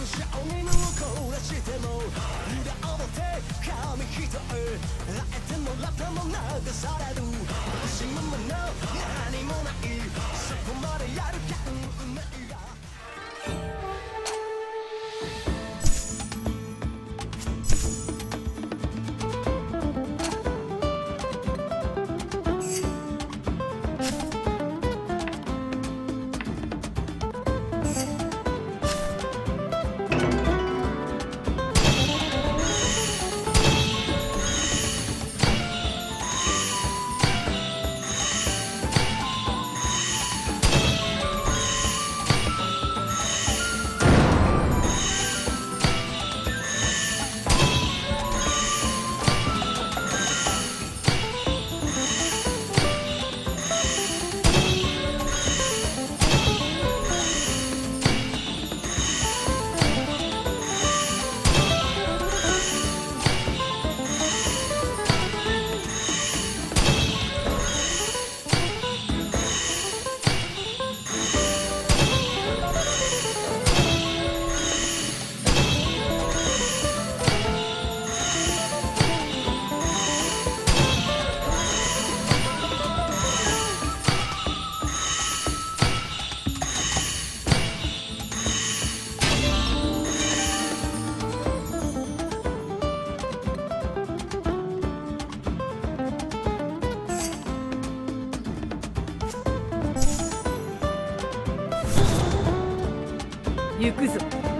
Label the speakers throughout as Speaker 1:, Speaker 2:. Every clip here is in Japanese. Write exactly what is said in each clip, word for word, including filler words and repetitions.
Speaker 1: 行くぞ。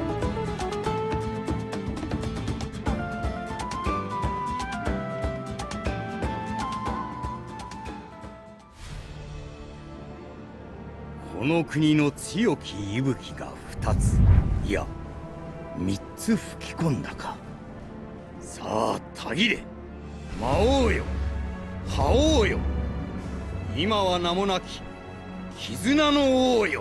Speaker 2: この国の強き息吹が二つ、いや三つ吹き込んだか。さあたぎれ、魔王よ、覇王よ、今は名もなき絆の王よ。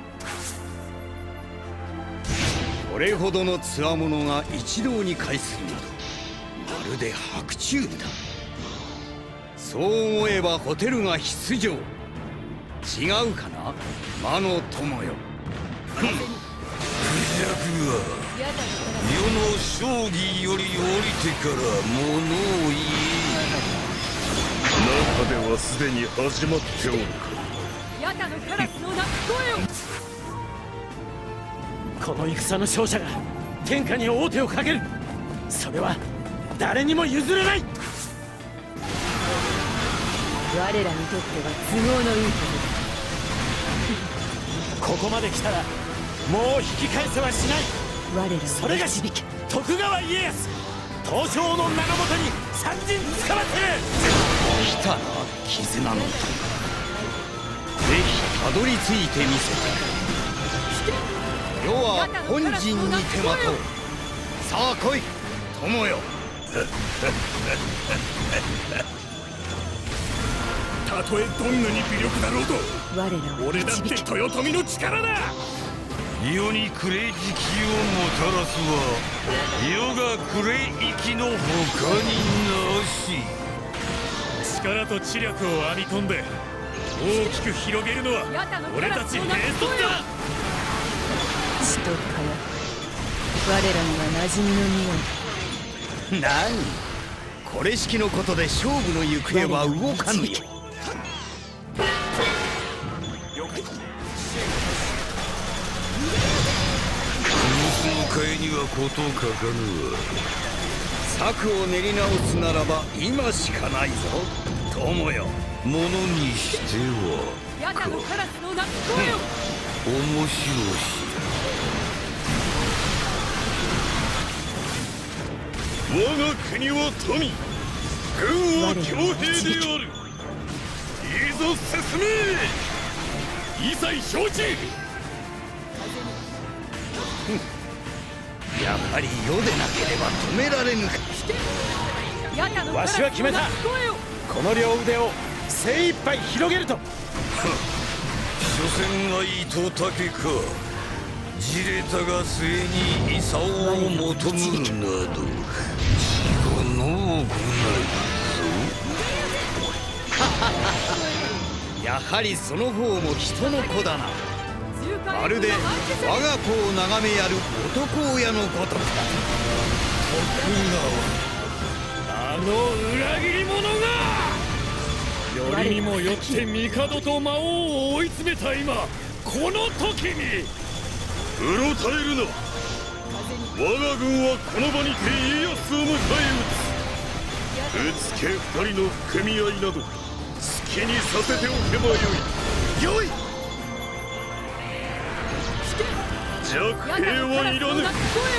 Speaker 2: これほどの強者が一堂に会するなど、まるで白昼だ。そう思えばホテルが必定。違うかな、魔の友よ。
Speaker 3: クジャクは世の将棋より降りてから物を言え。
Speaker 4: 中ではすでに始まっておるか。
Speaker 1: ヤタのカラスの鳴き声を。
Speaker 5: この戦の勝者が天下に王手をかける。それは誰にも譲れない。
Speaker 1: 我らにとっては都合のいいことだ。
Speaker 5: ここまで来たらもう引き返せはしない。
Speaker 1: 我らを
Speaker 5: それがし
Speaker 1: 導け。
Speaker 5: 徳川家康、東照の名のもとに三人捕まってる。
Speaker 2: 来たな、絆の友。ぜひたどり着いてみせてくれ。世は本陣にてまとう。さあ来い友よ。
Speaker 4: たとえどんなに微力だろうと、
Speaker 1: 我らを
Speaker 4: 俺だって
Speaker 1: 導け。
Speaker 4: 豊臣の力だ。
Speaker 3: 世に暮れ時期をもたらすは世が暮れ息の他になし。
Speaker 4: 力と知略を編み込んで大きく広げるのは俺たち兵卒だ。
Speaker 1: 血と火薬、我らには馴染みの匂い。
Speaker 2: 何、これしきのことで勝負の行方は動かぬよ。
Speaker 3: 迎えには事欠かぬわ。
Speaker 2: 策を練り直すならば今しかないぞ友よ。
Speaker 3: ものにしては
Speaker 1: ヤタのカラスの鳴き声を。
Speaker 3: 面白し。
Speaker 4: 我が国は富、軍は強兵である。いいぞ進め。いざ承知。
Speaker 2: やはり世でなければ止められぬか。
Speaker 1: ヤタのカラ
Speaker 5: わ
Speaker 1: スの鳴き声を。
Speaker 5: しは決めた。この両腕を精一杯広げると。
Speaker 3: 所詮は糸竹か。じれたが末に功を求むるなど自己の奥なりぞ。
Speaker 2: やはりその方も人の子だな。
Speaker 1: 中華
Speaker 2: まるで我が子を眺めやる男親のごとくだ。
Speaker 4: あの裏切り者がよりにもよって帝と魔王を追い詰めた今、この時にうろたえるな。我が軍はこの場にて家康を迎え撃つ。うつけ二人の組合など好きにさせておけばよい。よい弱兵はいらぬ。我が軍より去れ。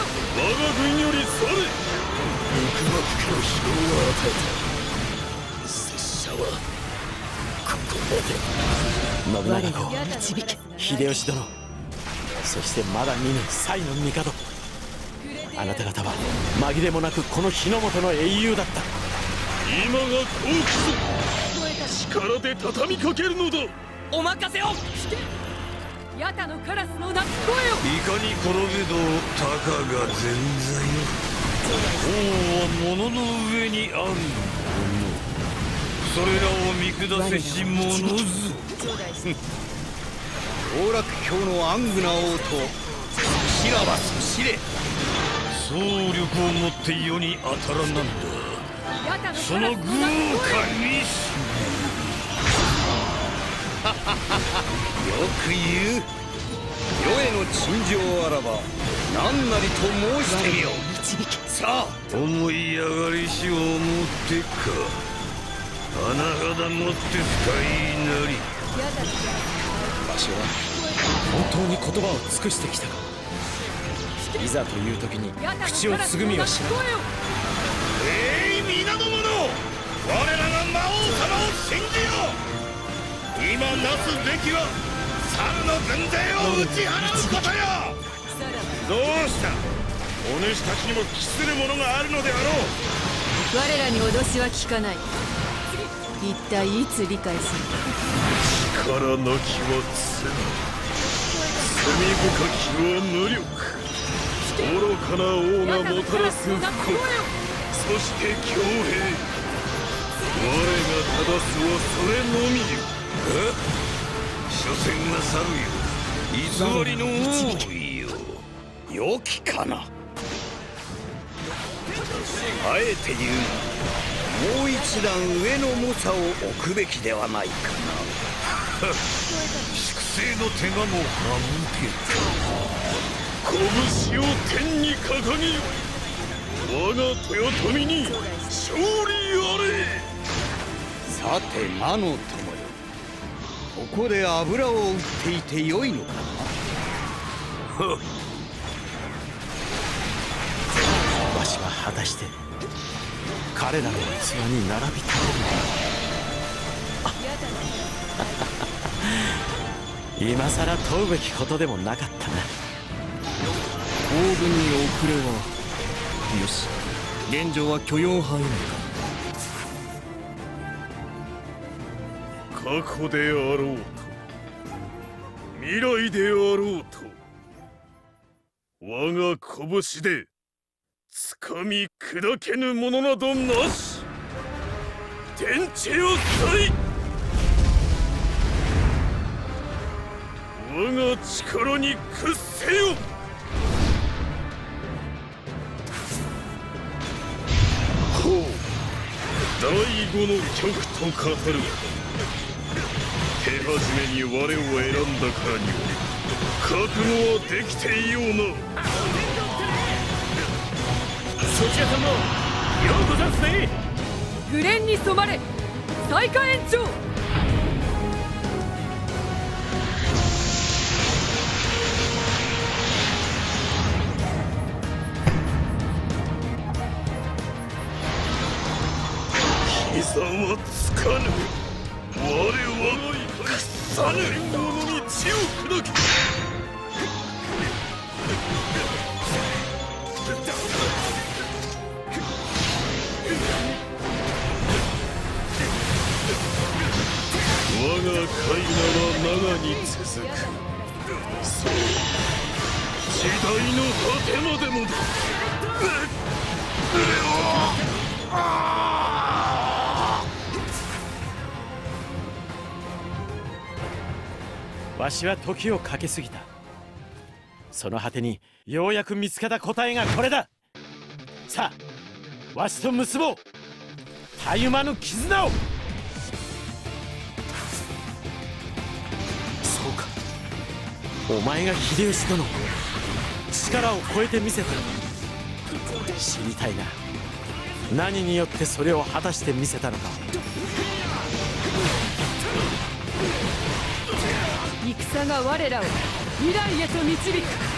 Speaker 3: 肉幕家の疲労は与えた。拙者はここまで。信長公、
Speaker 1: 導け。
Speaker 5: 秀吉殿、そしてまだ見ぬ才の帝、あなた方は紛れもなくこの日の本の英雄だった。
Speaker 4: 今が好機ぞ。力で畳みかけるのだ。
Speaker 5: お任せを。
Speaker 1: ヤタのカラスの鳴き声を。
Speaker 3: いかに転べどたかが前座よ。王は物の上にあるもの、それらを見下せし者ぞ。
Speaker 2: 当落教のアングナ王としらばそしれ。
Speaker 3: 総力をもって世に当たらなんだ。その豪華に
Speaker 2: よく言う。世への陳情あらば何なりと申してみよう。さあ、
Speaker 3: 思い上がりしをもってか、甚だもって深いなり。
Speaker 5: わしは本当に言葉を尽くしてきたか。いざという時に口をつぐみはしない。
Speaker 4: えい皆の者、我らが魔王様を信じよ。今なすべきは猿の軍勢を打ち払うことよ。どうした。お主たちにも期するものがあるのであろう。
Speaker 1: 我らに脅しは効かない。一体いつ理解する。
Speaker 4: 力なきは罪、罪深きは無力。愚かな王がもたらす不幸、そして強兵。我が正すはそれのみよ。
Speaker 3: え？所詮は猿よ、偽りの王よ。
Speaker 2: 良きかな。あえて言う。もう一段上の猛者を置くべきではないかな。
Speaker 3: 粛清の手間も省けた。
Speaker 4: 拳を天に掲げよ。我が豊臣に勝利あれ。
Speaker 2: さて魔の友よ、ここで油を売っていてよいのかな。
Speaker 5: わしは果たして彼らの器に並びたいのか。今さら問うべきことでもなかったな。
Speaker 6: 行軍に遅れはよし、現状は許容範囲内か。
Speaker 4: 過去であろうと未来であろうと、我が拳で掴み砕けぬものなどなし。天地を去い。我が力に屈せよ。こう第五の極と語る。手始めに我を選んだからには覚悟はできていような。
Speaker 5: そちらさんもようござんすね。
Speaker 1: グレンに染まれ最下延長。
Speaker 4: 膝はつかぬ。我は屈さぬ。者に血を砕け。我がカイナは長に続く。そう、時代の果てまでもだ。
Speaker 5: わしは時をかけすぎた。 その果てにようやく見つけた答えがこれだ。さあわしと結ぼうたゆまぬ絆を。そうか、お前が秀吉殿を力を超えてみせたのか。知りたいな、何によってそれを果たしてみせたのか。
Speaker 1: 戦が我らを未来へと導く。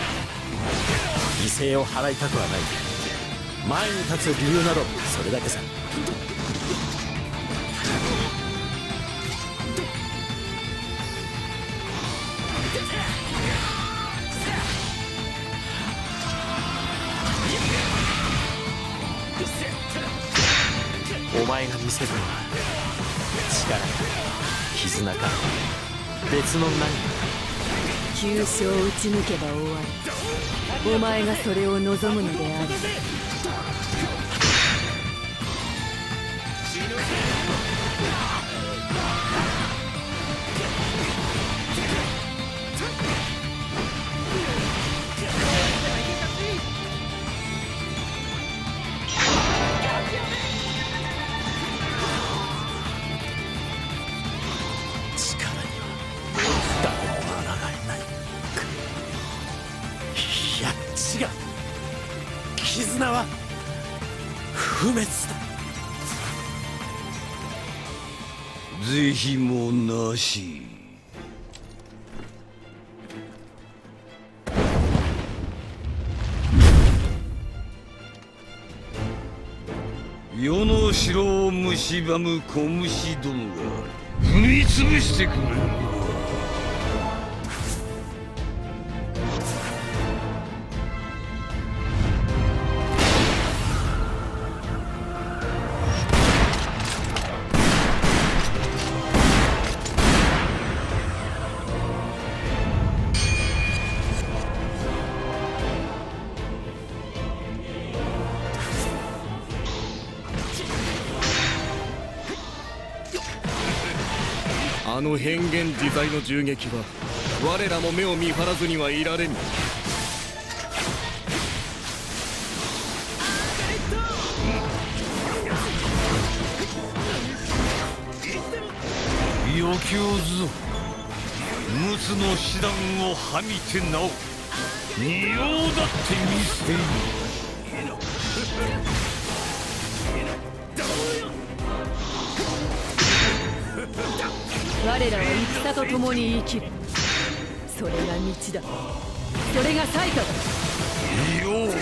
Speaker 5: 犠牲を払いたくはない。前に立つ理由などそれだけさ。お前が見せるのは力か絆か別の何か。
Speaker 1: 急所を打ち抜けば終わり。お前がそれを望むのである。
Speaker 5: 絆は不滅だ。
Speaker 3: 是非もなし。世の城を蝕む小虫どもが踏みつぶしてくれるわ。
Speaker 6: あの変幻自在の銃撃は我らも目を見張らずにはいられぬ。
Speaker 3: 余興ぞ。陸奥の手段をはみてなお仁王だって見せよ。
Speaker 1: 我らは戦と共に生きる。それが道だ。それが対価だ。
Speaker 3: いよういよう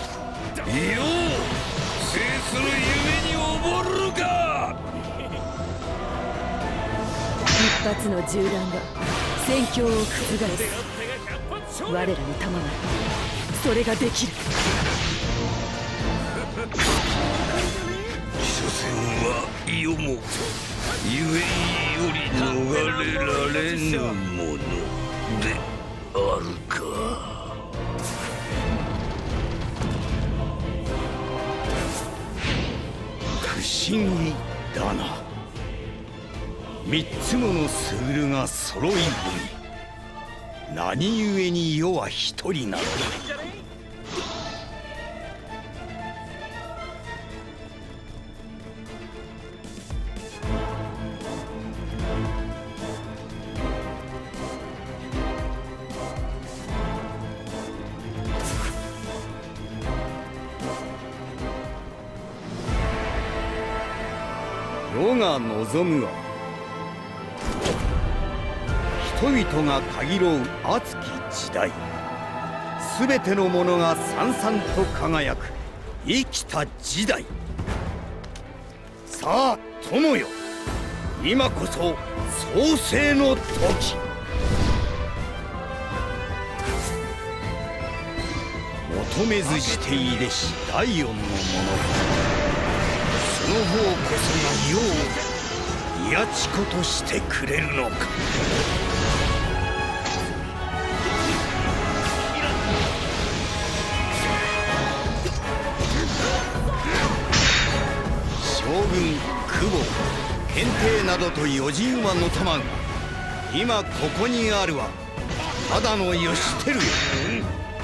Speaker 3: 制する夢に溺るか。
Speaker 1: 一発の銃弾が戦況を覆す。我らの弾ならそれができる。
Speaker 3: 所詮は世もゆえんより逃れられぬものであるか。
Speaker 2: 不思議だな。三つもの優が揃い踏み、何故に世は一人なのだ。世が望むは人々が限ろう熱き時代。すべてのものが燦々と輝く生きた時代。さあ友よ、今こそ創世の時。求めずしていでし第四のもの。その方こそが世を癒ち子としてくれるのか。将軍久保検定などと四人馬の玉が今ここにあるはただの義輝よ。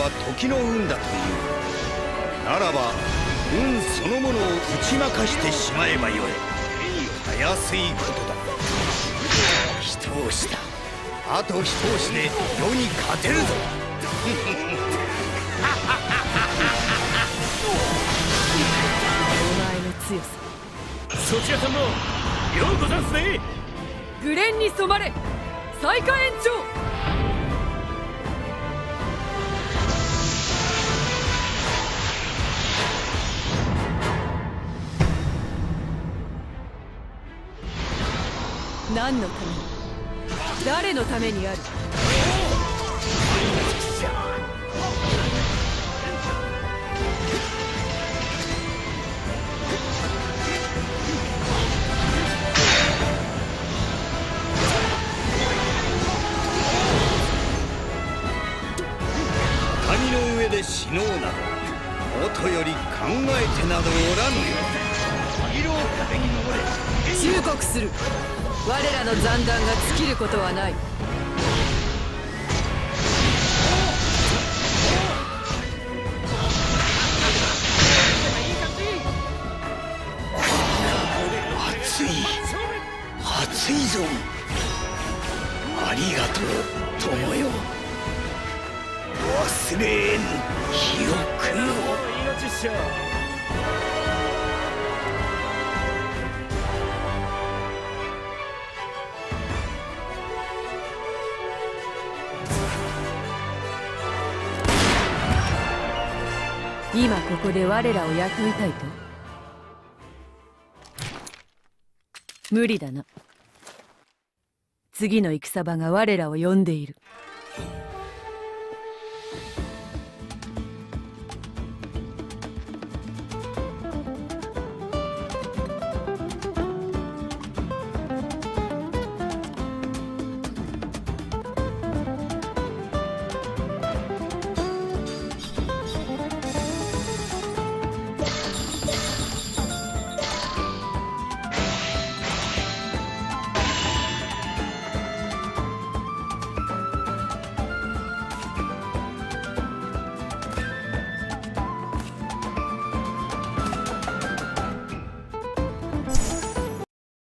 Speaker 2: は時の運だというならば運そのものを打ち負かしてしまえばよい。たやすいことだ。一押しだ。あと一押しで世に勝てるぞ。
Speaker 1: お前の強さ、
Speaker 4: そちらさんもようござんすね。
Speaker 1: グレンに染まれ最下延長。何のために、誰のためにある。
Speaker 2: 畳の上で死のうなどもとより考えてなどおらぬよ。色を壁に登れ。
Speaker 1: 忠告する。我らの残弾が尽きることはない。
Speaker 2: 熱い熱いぞ。ありがとう友よ。忘れん記憶よ。
Speaker 4: 命っしょ。
Speaker 1: 今ここで我らを雇いたいと？無理だな。次の戦場が我らを呼んでいる。